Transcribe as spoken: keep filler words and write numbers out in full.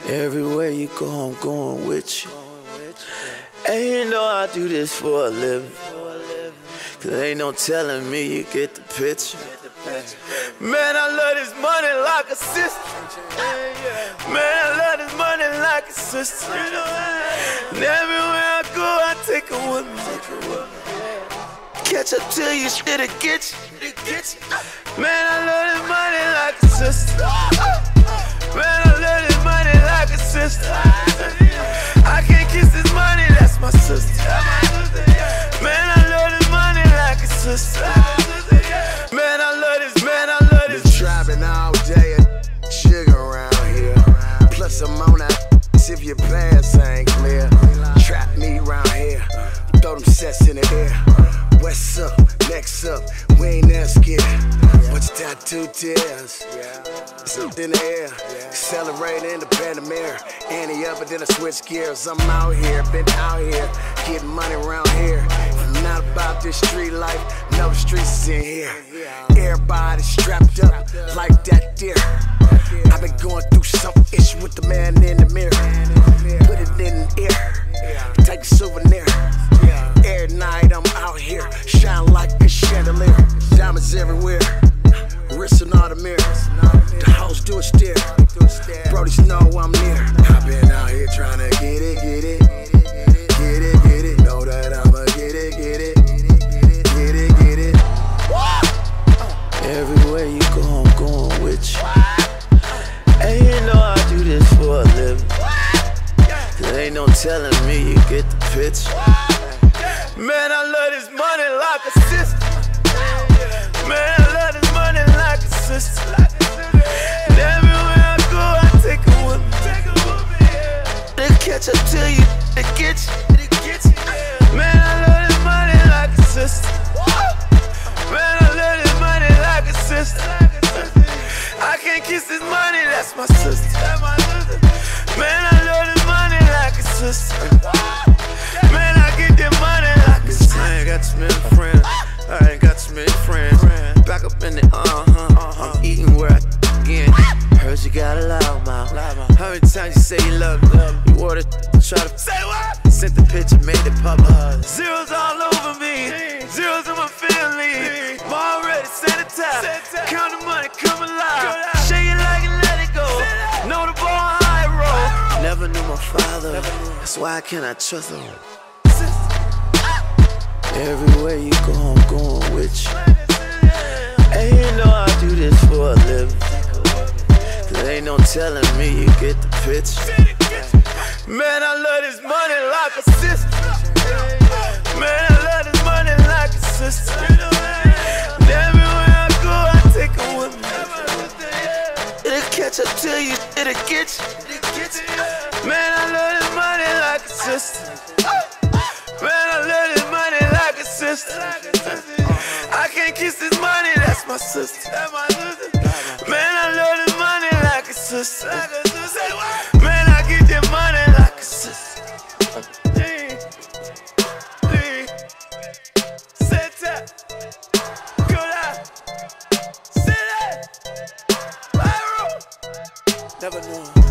Everywhere you go, I'm going with you. And you know I do this for a living, cause ain't no telling me you get the picture. Man, I love this money like a sister. Man, I love this money like a sister. And everywhere I go, I take her with me. Catch up to you, shit'll get you. Man, I love this money like a sister. Man, I love this money like a sister. I can't kiss this money, that's my sister. Man, I love this money like a sister. Man, I love this, man, I love this. Been trapping all day and sugar around here. Plus I'm on that if your pants ain't clear. Trap me round here, throw them sets in the air. What's up, next up, we ain't that scared. What's your tattoo tears? It's up in the air, celebrating in the Panamera. Any up and then I switch gears. I'm out here, been out here, getting money around here. I'm not about this street life, no, the streets is in here. Everybody strapped up like that deer. I've been going through some issue with the man in the mirror. Put it in the air, take a souvenir. Every night I'm out here, shine like a chandelier. Diamonds everywhere, wrists and all the mirrors. The hoes do a stare, brodies know I'm near. I've been out here trying to get it, get it, get it, get it. Know that I'ma get it, get it, get it, get it. Everywhere you go, I'm going with you. And you know I do this for a living, cause ain't no telling me you get the picture. Man, I love this money like a sister. Man, I love this money like a sister. And everywhere I go, I take her with me. They catch up to you, they get you. Man, I love this money like a sister. Man, I love this money like a sister. I can't kiss this money, that's my sister. Man, I love this money like a sister. Man, I get that money like a sister. I ain't got too many friends, I ain't got too many friends. Back up in the uh-huh, I'm eating where I again. Heard you got a loud mouth. How many times you say you love me? You wore it, try to say what? Sent the picture, made it public. Zeros all over me, zeros in my family. I'm already sanitized, count the money, come alive. Shake it like and let it go, know the ball high roll. Never knew my father, that's why I cannot trust him. Everywhere you go, I'm going with you. And you know I do this for a living, cause ain't no telling me you get the picture. Man, I love this money like a sister. Man, I love this money like a sister. And everywhere I go, I take her with me. It'll catch up to you, it'll get you. Man, I love this money like a sister. Man, I love this money like a sister. I can't kiss this money, that's my sister. Man, I love this money like a sister. Man, I get that money like a sister. Set up, go down, sit down, never knew.